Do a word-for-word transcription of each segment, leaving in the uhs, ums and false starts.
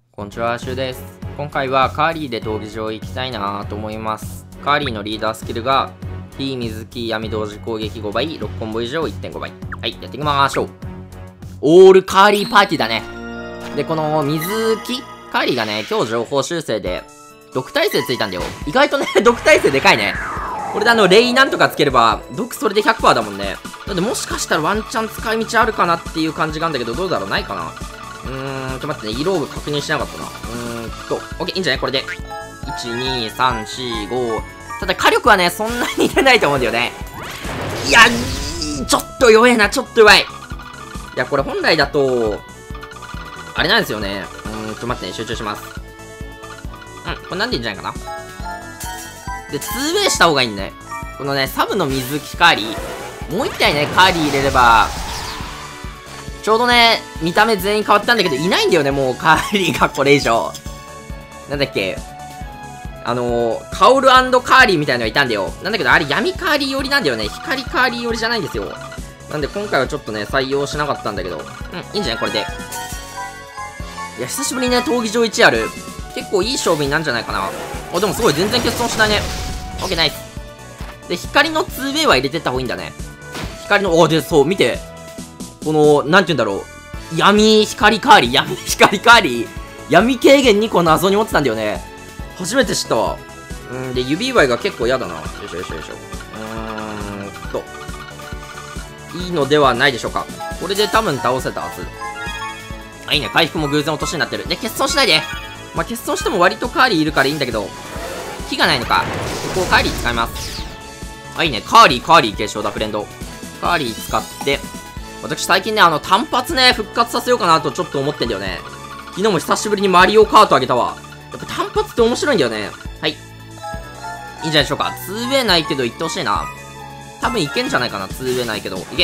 こんにちは、シュウです。今回はカーリーで闘技場行きたいなと思います。カーリーのリーダースキルが P 水木闇同時攻撃ごばい、ろくコンボ以上 いってんごばい。はい、やっていきましょう。オールカーリーパーティーだね。で、この水木カーリーがね、今日情報修正で毒耐性ついたんだよ。意外とね、毒耐性でかいね。これであの、レイなんとかつければ、毒それで ひゃくパーセント だもんね。なんでもしかしたらワンチャン使い道あるかなっていう感じがあるんだけど、どうだろう、ないかな。うーん、ちょっと待ってね、色を確認しなかったな。うーんと、オッケー、いいんじゃないこれで。いち、に、さん、よん、ご。ただ火力はね、そんなに出ないと思うんだよね。いや、ちょっと弱えな、ちょっと弱い。いや、これ本来だと、あれなんですよね。うーん、ちょっと待ってね、集中します。うん、これなんでいいんじゃないかな。で、ツーウェイした方がいいんだね。このね、サブの水木カーリー。もう一体ね、カーリー入れれば、ちょうどね、見た目全員変わったんだけど、いないんだよね、もう、カーリーがこれ以上。なんだっけ。あのー、カオル&カーリーみたいなのがいたんだよ。なんだけど、あれ闇カーリー寄りなんだよね。光カーリー寄りじゃないんですよ。なんで、今回はちょっとね、採用しなかったんだけど。うん、いいんじゃないこれで。いや、久しぶりにね、闘技場いちある。結構いい勝負になるんじゃないかな。あ、でもすごい、全然欠損しないね。オッケー、ナイス。で、光の ツーウェイ は入れてった方がいいんだね。光の、お、で、そう、見て。この、なんて言うんだろう。闇光カーリー、闇光カーリー。闇軽減にこう謎に持ってたんだよね。初めて知ったわ。うん、で、指祝いが結構嫌だな。よいしょよいしょよいしょ。うーんと。いいのではないでしょうか。これで多分倒せたはず。あ、いいね。回復も偶然落としになってる。で、欠損しないで。まあ、欠損しても割とカーリーいるからいいんだけど、火がないのか。ここカーリー使います。あ、いいね。カーリー、カーリー継承だ、フレンド。カーリー使って、私最近ね、あの、単発ね、復活させようかなとちょっと思ってんだよね。昨日も久しぶりにマリオカートあげたわ。やっぱ単発って面白いんだよね。はい。いいんじゃないでしょうか。ツーウェイないけど行ってほしいな。多分いけんじゃないかな、ツーウェイないけど。いけ。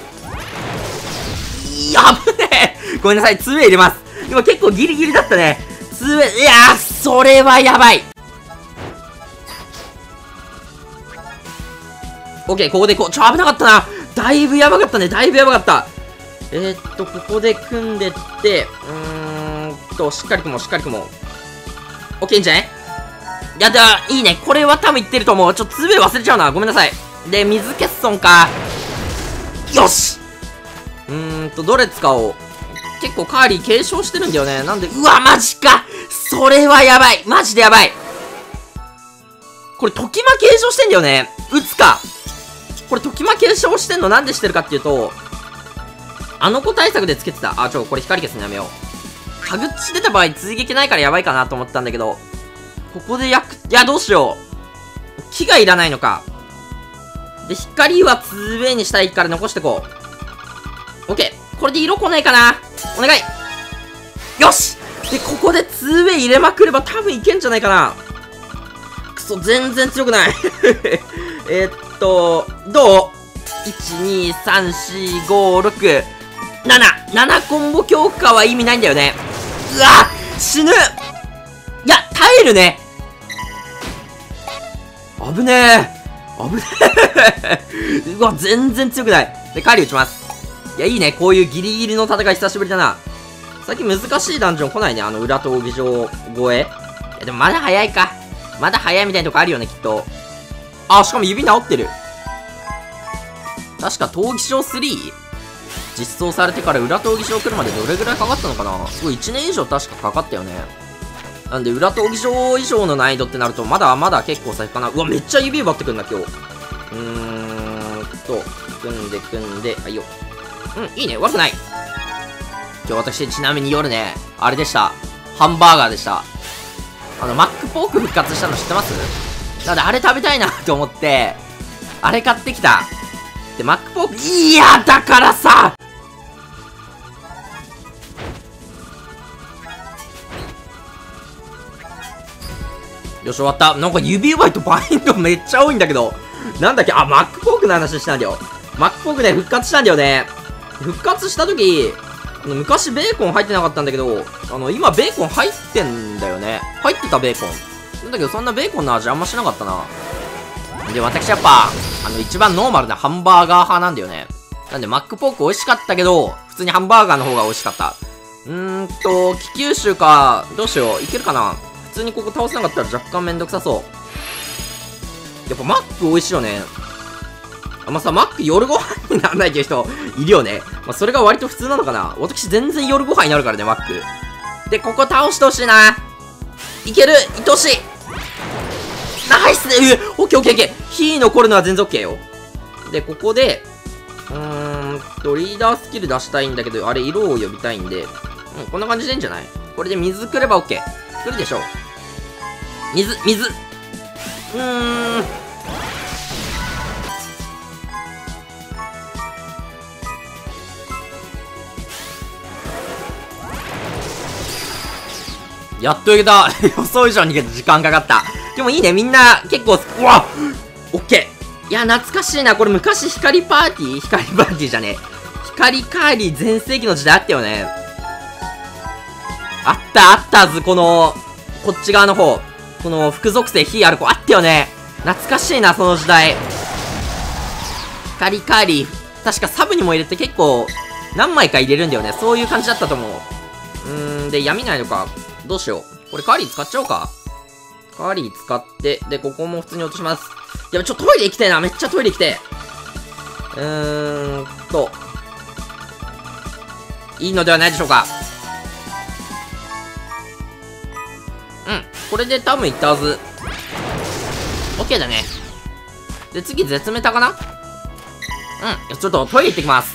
やぶねえごめんなさい、ツーウェイ入れます。今結構ギリギリだったね。ツーウェイ、いやー、それはやばい。オッケー、ここでこう、ちょ、危なかったな。だいぶやばかったね。だいぶやばかった。えー、っと、ここで組んでって、うーんと、しっかり組もう、しっかり組もう。オッケー、いいんじゃない？いやだ、いいね。これは多分いってると思う。ちょっとツーウェイ忘れちゃうな。ごめんなさい。で、水欠損か。よし！うーんと、どれ使おう。結構カーリー継承してるんだよね。なんで、うわ、マジか！それはやばい！マジでやばい！これ、時間継承してんだよね。撃つか。これ、時間継承してんのなんでしてるかっていうと、あの子対策でつけてた。あ、ちょ、これ光消すのやめよう。タグッチ出た場合、追撃ないからやばいかなと思ったんだけど、ここで焼く、いや、どうしよう。木がいらないのか。で、光は ツーウェイ にしたいから残してこう。オッケー。これで色来ないかな。お願い。よし！で、ここで ツーウェイ 入れまくれば多分いけんじゃないかな。くそ、全然強くない。えーっと、どう ?いち、に、さん、よん、ご、ろく、なな。ななコンボ強化は意味ないんだよね。うわ死ぬいや、耐えるね。危ねえ。危ねえ。うわ、全然強くない。で、カーリー打ちます。いや、いいね。こういうギリギリの戦い久しぶりだな。最近難しいダンジョン来ないね。あの、裏闘技場越え。いや、でもまだ早いか。まだ早いみたいなとこあるよね、きっと。あ、しかも指治ってる。確か闘技場スリー 実装されてから裏闘技場来るまでどれぐらいかかったのかな。すごいいちねん以上確かかかったよね。なんで裏闘技場以上の難易度ってなるとまだまだ結構先かな。うわ、めっちゃ指奪ってくんだ今日。うーんと、組んで組んで、はいよ。うん、いいね、悪くない。今日私ちなみに夜ね、あれでした。ハンバーガーでした。あの、マックポーク復活したの知ってます？なんであれ食べたいなと思って、あれ買ってきた。で、マックポーク、いや、だからさよし、終わった。なんか指奪いとバインドめっちゃ多いんだけど。なんだっけ、あ、マックポークの話したんだよ。マックポークね、復活したんだよね。復活した時、昔ベーコン入ってなかったんだけど、あの、今ベーコン入ってんだよね。入ってたベーコン。なんだけど、そんなベーコンの味あんましなかったな。で、私やっぱ、あの、一番ノーマルなハンバーガー派なんだよね。なんで、マックポーク美味しかったけど、普通にハンバーガーの方が美味しかった。 うーんと、気球臭か、どうしよう。いけるかな。普通にここ倒せなかったら若干めんどくさそう。やっぱマック美味しいよね。あ、まあ、さ、マック夜ご飯にならないっていう人いるよね。まあ、それが割と普通なのかな。私全然夜ご飯になるからね、マック。で、ここ倒してほしいな。いける、愛おしい。ナイスで、うオッケーオッケーオッケー。火残るのは全然オッケーよ。で、ここで、うーんと、リーダースキル出したいんだけど、あれ、色を呼びたいんで、うん、こんな感じでいいんじゃない？これで水くれば OK。来るでしょ。水、水。うーん。やっといけた。予想以上に時間かかった。でもいいね、みんな結構、うわオッケー。いや、懐かしいな。これ昔光パーティー光パーティーじゃねえ。光カーリー全盛期の時代あったよね。あったあったはず、この、こっち側の方。この、副属性火ある子あったよね。懐かしいな、その時代。光カーリー、確かサブにも入れて結構、何枚か入れるんだよね。そういう感じだったと思う。うーん、で、闇ないのか。どうしよう。これカーリー使っちゃおうか。カーリー使って、で、ここも普通に落とします。でもちょっとトイレ行きたいな。めっちゃトイレ行きて。うーんと。いいのではないでしょうか。うん。これで多分いったはず。OK だね。で、次絶メタかな。うん。ちょっとトイレ行ってきます。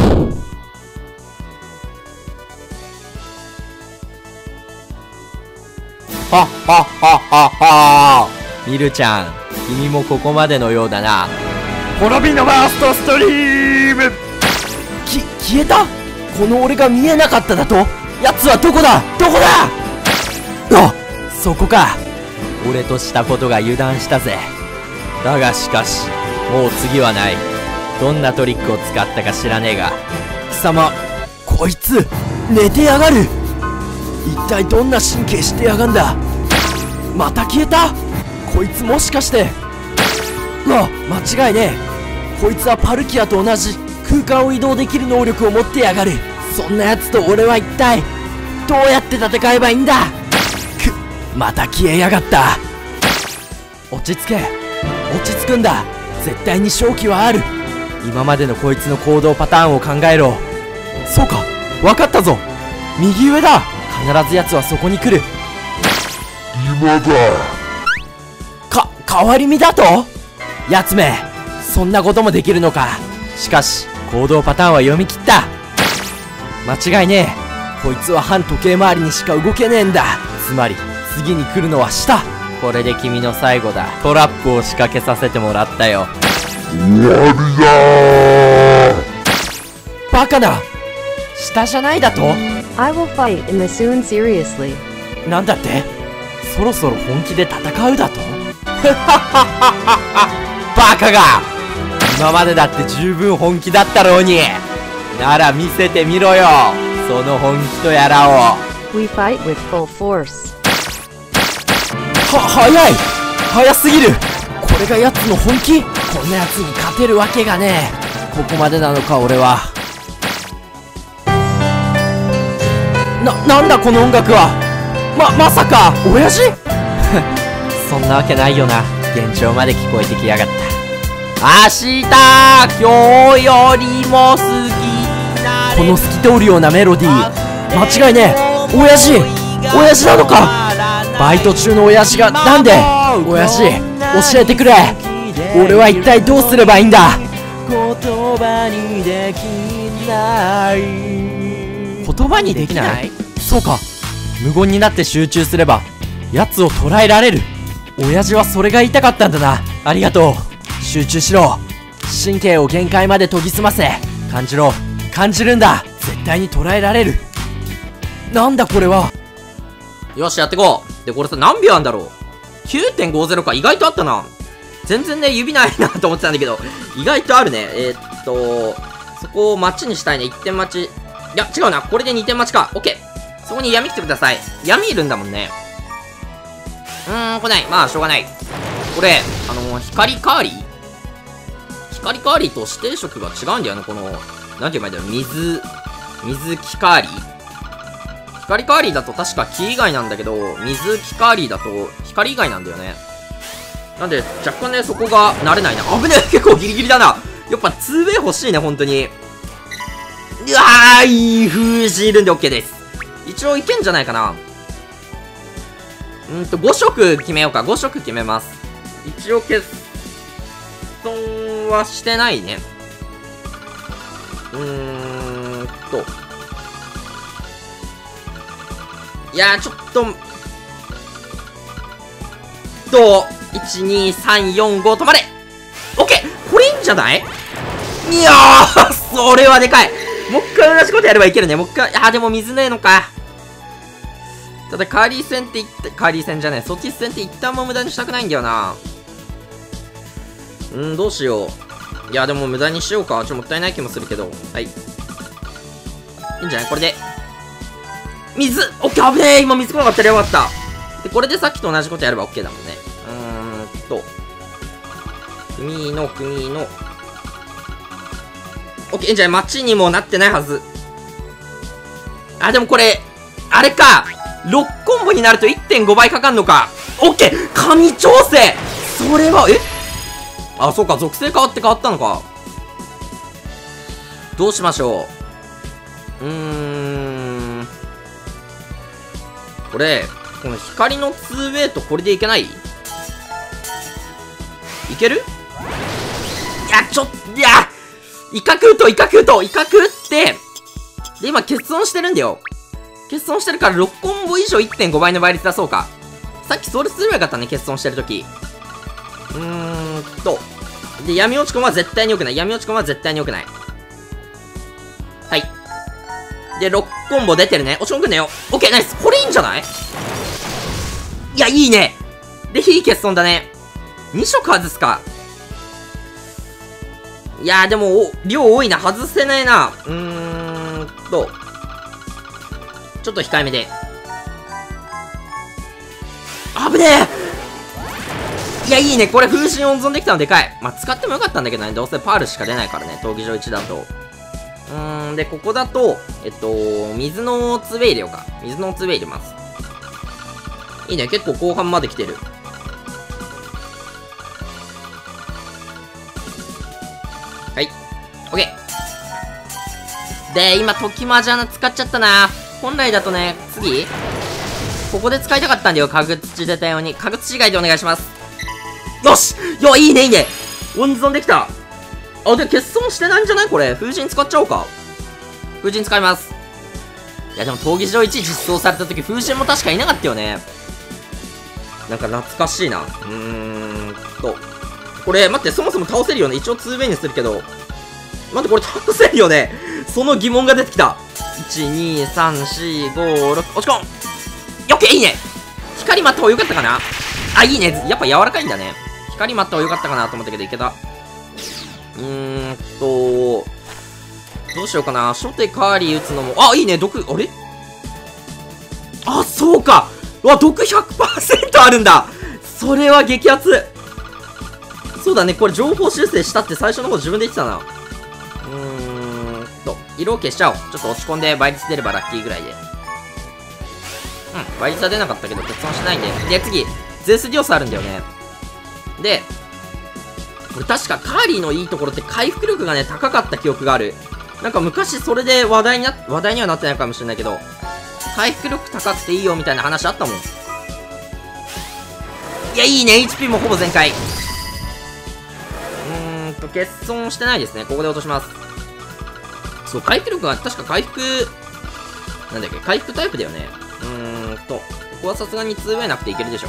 はっはっはっはっはー。ミルちゃん、君もここまでのようだな。滅びのバーストストリーム。き、消えた？この俺が見えなかっただと？奴はどこだ？どこだ？あ、そこか。俺としたことが油断したぜ。だがしかし、もう次はない。どんなトリックを使ったか知らねえが。貴様、こいつ、寝てやがる。一体どんな神経してやがんだ。また消えた。こいつもしかして。うわ、間違いねえ。こいつはパルキアと同じ空間を移動できる能力を持ってやがる。そんなやつと俺は一体どうやって戦えばいいんだ。く、また消えやがった。落ち着け、落ち着くんだ。絶対に勝機はある。今までのこいつの行動パターンを考えろ。そうか、分かったぞ。右上だ。必ず奴はそこに来る。今だ。か、変わり身だと？奴め、そんなこともできるのか。しかし、行動パターンは読み切った。間違いねえ。こいつは反時計回りにしか動けねえんだ。つまり、次に来るのは下。これで君の最後だ。トラップを仕掛けさせてもらったよ。終わりだー。バカな。下じゃないだと？ I will fight in the soon seriously. なんだって？そろそろ本気で戦うだと？バカが！今までだって十分本気だったろうに。なら見せてみろよ、その本気とやらを。 We fight with full force. は、早い！早すぎる！これが奴の本気？こんな奴に勝てるわけがねえ。ここまでなのか、俺は。な、なんだこの音楽は。ま、まさか、親父？そんなわけないよな。幻聴まで聞こえてきやがった。明日、今日よりも好きな。この透き通るようなメロディー。間違いねえ。親父！親父なのか。バイト中の親父が、なんで？親父、教えてくれ。俺は一体どうすればいいんだ。言葉にできない。言葉にできない？そうか。無言になって集中すれば奴を捕らえられる。親父はそれが言いたかったんだな。ありがとう。集中しろ。神経を限界まで研ぎ澄ませ。感じろ。感じるんだ。絶対に捕らえられる。なんだこれは。 よし、やってこう。で、これさ、何秒あんだろう？ きゅうてんごゼロ か。意外とあったな。全然ね、指ないなと思ってたんだけど、意外とあるね。えー、っと、そこを待ちにしたいね。いってん待ち。いや、違うな。これでにてん待ちか。オッケー。そこに闇来てください。闇いるんだもんね。うーん、来ない。まあ、しょうがない。これ、あのー、光カーリー光カーリーと指定色が違うんだよね。この、なんて言えばいいんだよ。水、水木カーリー光カーリーだと確か木以外なんだけど、水木カーリーだと光以外なんだよね。なんで、若干ね、そこが慣れないな。危ねえ、結構ギリギリだな。やっぱ ツーウェイ 欲しいね、本当に。うわー、いい風神いるんで OK です。一応いけんじゃないかな。うんと、ご色決めようか。ご色決めます。一応欠損はしてないね。うーんと。いやー、ちょっと、と、いち、に、さん、よん、ご、止まれ !OK! これいいんじゃない？いやーそれはでかい。もう一回同じことやればいけるね。もう一回、あーでも水ねえのか。ただカーリー戦って言って、カーリー戦じゃねえ、ソティス戦って一旦も無駄にしたくないんだよな。うん、どうしよう。いや、でも無駄にしようか。ちょっともったいない気もするけど。はい。いいんじゃないこれで。水！オッケー、危ねえ！今水来なかったらよかった。で、これでさっきと同じことやれば OK だもんね。うーんと。組の、組の。オッケー、いいんじゃない街にもなってないはず。あ、でもこれ、あれか。ろくコンボになると いってんご 倍かかんのか。オッケー！神調整！それは、えあ、そうか、属性変わって変わったのか。どうしましょう。うーん。これ、この光の ツーウェイ とこれでいけない？いける？いや、ちょっ、いや威嚇打とう、威嚇打とう、威嚇打って、で、今、欠損してるんだよ。欠損してるからろくコンボ以上 いってんご 倍の倍率出そうか。さっきソウルすればよかったね、欠損してるとき。うーんと。で、闇落ち込むは絶対に良くない。闇落ち込むは絶対に良くない。はい。で、ろくコンボ出てるね。落ち込んくんだよ。オッケー、ナイス。これいいんじゃない？いや、いいね。で、非欠損だね。に色外すか。いやー、でも、量多いな。外せないな。うーんと。ちょっと控えめで。危ねえ！いや、いいね。これ、風神温存できたのでかい。まあ、使ってもよかったんだけどね。どうせパールしか出ないからね。闘技場いちだと。うーん、で、ここだと、えっと、水のツーウェイ入れようか。水のツーウェイ入れます。いいね。結構後半まで来てる。はい。オッケー。で、今、時マジャナ使っちゃったな。本来だとね、次ここで使いたかったんだよ。家具土出たように。家具土以外でお願いします。よし！いや、いいね、いいね。温存できた。あ、で、欠損してないんじゃないこれ。風神使っちゃおうか。風神使います。いや、でも、闘技場いち実装された時、風神も確かいなかったよね。なんか懐かしいな。うーんと。これ、待って、そもそも倒せるよね。一応 ツーウェイ にするけど。待って、これ倒せるよね。その疑問が出てきた。いち、に、さん、よん、ご、ろく、落ち込ん。オッケー、いいね。光待った方がよかったかな。あ、いいね。やっぱ柔らかいんだね。光待った方がよかったかなと思ったけど、いけた。うーんと、どうしようかな。初手カーリー打つのも、あ、いいね。毒、あれあ、そうか。うわ、毒 ひゃくパーセント あるんだ。それは激アツ。そうだね。これ情報修正したって最初の方自分で言ってたな。うーんと、色を消しちゃおう。ちょっと落ち込んで倍率出ればラッキーぐらいで。うん、倍率は出なかったけど、欠損しないんで。で、次、ゼウスディオスあるんだよね。で、これ確かカーリーのいいところって回復力がね、高かった記憶がある。なんか昔それで話題にな、話題にはなってないかもしれないけど、回復力高くていいよみたいな話あったもん。いや、いいね。エイチピー もほぼ全開。うーんと、欠損してないですね。ここで落とします。そう、回復力が、確か回復、なんだっけ、回復タイプだよね。うーんと、ここはさすがに ツーウェイ なくていけるでしょ。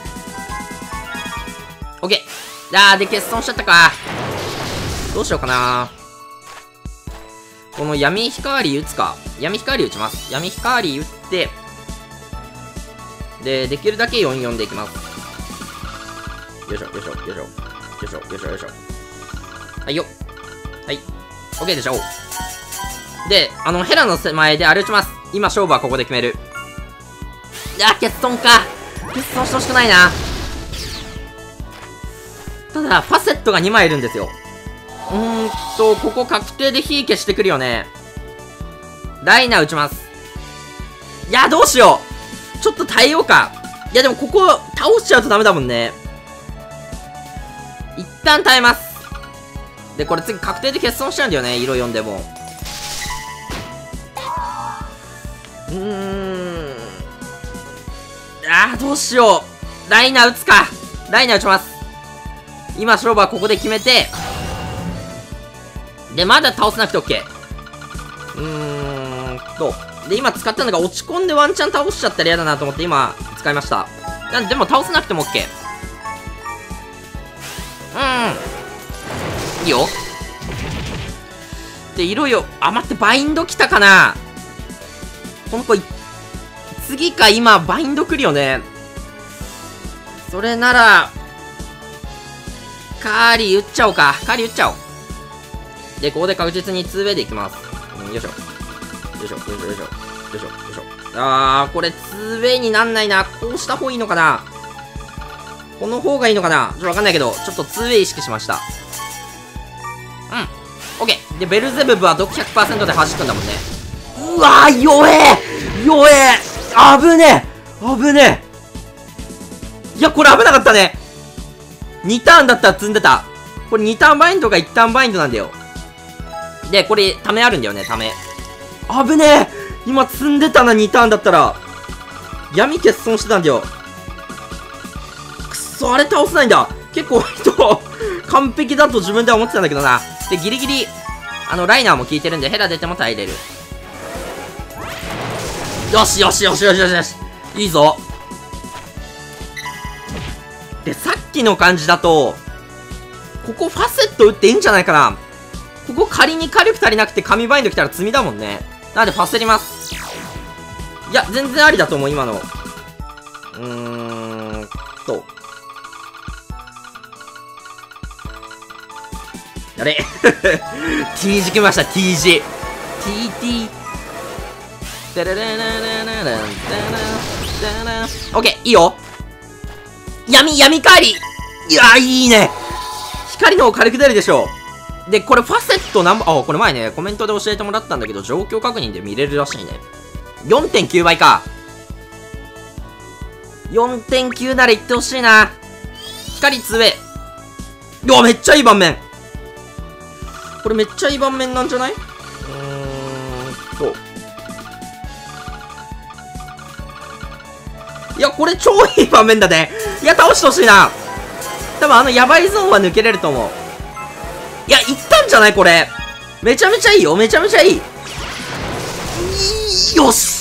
オッケー。あー、で、欠損しちゃったか。どうしようかな。この闇光打つか。闇光打ちます。闇光打って、で、できるだけよんよんでいきます。よいしょ、よいしょ、よいしょ。よいしょ、よいしょ、よいしょ。はいよ。はい。OK でしょ。で、あの、ヘラの手前であれ打ちます。今、勝負はここで決める。いや、欠損か。欠損してほしくないな。ただ、ファセットがにまいいるんですよ。うーんと、ここ確定で火消してくるよね。ライナー打ちます。 いや、どうしよう。ちょっと耐えようか。いや、でもここ、倒しちゃうとダメだもんね。一旦耐えます。で、これ次確定で欠損しちゃうんだよね。色よんでも。うーん。あー、どうしよう。ライナー打つか。ライナー打ちます。今、勝負はここで決めて。で、まだ倒せなくて OK。うーんと。で、今使ったのが落ち込んでワンチャン倒しちゃったら嫌だなと思って今、使いました。なんで、でも倒せなくても OK。うーん。いいよ。で、色よ。あ、待って、バインド来たかな。この子、次か今、バインド来るよね。それなら、カーリー打っちゃおうか。カーリー打っちゃおう。で、ここで確実に ツーウェイ でいきます。うん、よいしょ。よいしょ、よいしょ、よいしょ。よいしょ、よいしょ。あー、これ ツーウェイ になんないな。こうした方がいいのかな。この方がいいのかな。ちょっとわかんないけど、ちょっと ツーウェイ 意識しました。うん。オッケー。で、ベルゼブブは毒 ひゃくパーセント で弾くんだもんね。うわー、弱え弱え危ねえ危ねえいや、これ危なかったね。にターンだったら積んでた。これにターンバインドがいちターンバインドなんだよ。で、これ、ためあるんだよね、ため。危ねえ今積んでたな、にターンだったら。闇欠損してたんだよ。くそ、あれ倒せないんだ。結構、人、完璧だと自分では思ってたんだけどな。で、ギリギリ、あの、ライナーも効いてるんで、ヘラ出ても耐えれる。よしよしよしよしよしよし。いいぞ。で、さっきの感じだと、ここファセット打っていいんじゃないかな。ここ仮に火力足りなくて紙バインド来たら積みだもんね。なんでパセります。いや、全然ありだと思う、今の。うーんと。あれT 字来ました、T 字。T、T。オッケー、いいよ。闇、闇カーリー。いやー、いいね。光の方軽く出るでしょう。で、これファセットなんぼ、あ、これ前ね、コメントで教えてもらったんだけど、状況確認で見れるらしいね。よんてんきゅう 倍か。よんてんきゅう ならいってほしいな。光ツーウェイ。いや、めっちゃいい盤面。これめっちゃいい盤面なんじゃない？うーんと。いや、これ超いい盤面だね。いや、倒してほしいな。多分あのヤバいゾーンは抜けれると思う。いや、いったんじゃないこれ。めちゃめちゃいいよ。めちゃめちゃいい。よし